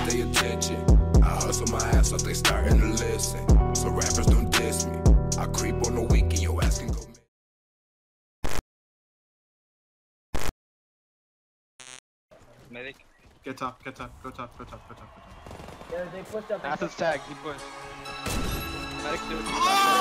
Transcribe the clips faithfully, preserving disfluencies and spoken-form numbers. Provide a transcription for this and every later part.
get their attention. I hustle my ass off, they starting to listen. So rappers don't diss me. I creep on the week and your ass can go. Medic. Get top, get top, go top, go top, go top, go top. Yeah, they pushed up. Assets tag, he pushed. Medic do it.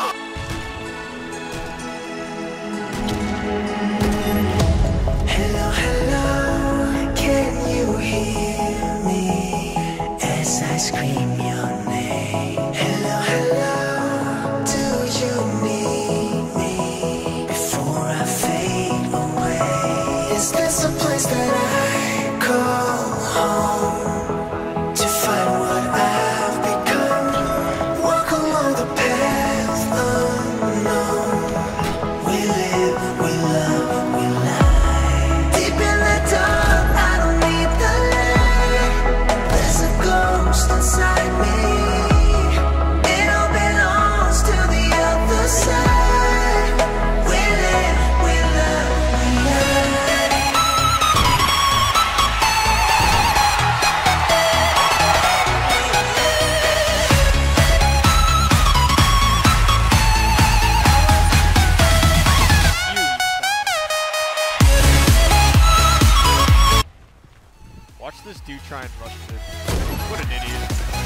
Hello, hello, can you hear me as I scream your name? Hello, hello, do you need me before I fade away? Is this a place that I call home to find what I've become? Walk along the path unknown. We live, we love, we lie. Deep in the dark, I don't need the light. There's a ghost inside me. It all belongs to the other side. We live, we love, we lie. Watch this dude try and rush it. What an idiot.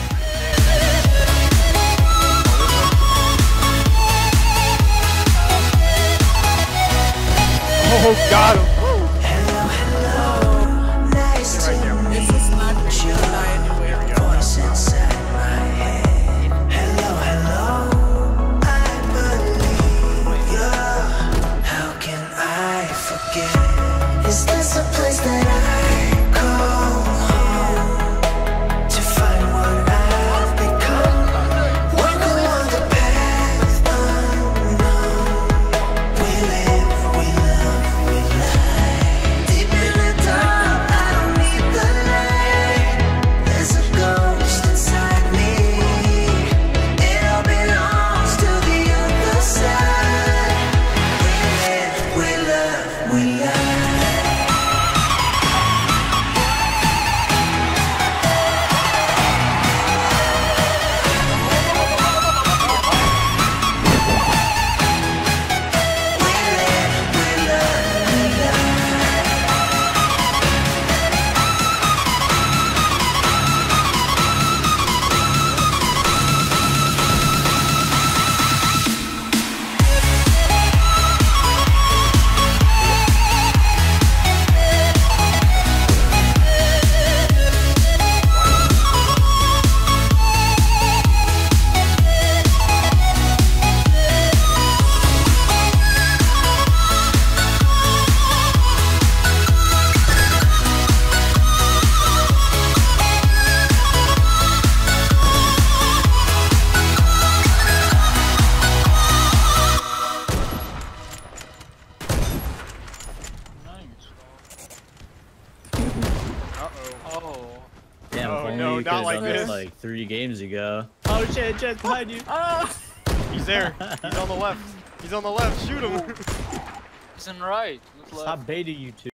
Oh, got him. Hello, hello, nice to meet you. Voice inside my head. Hello, hello, I believe you. How can I forget? Is this a place that I call home to find what I've become? Walk along the path unknown. We live, we love, we lie. Deep in the dark, I don't need the light. There's a ghost inside me. It all belongs to the other side. We live, we love, we lie. Damn, Oh, if only no, you not could've like done this this. like three games ago. Oh shit, Jet's behind you. Ah! He's there. He's on the left. He's on the left. Shoot him. He's on right. Look left. Stop baiting you two.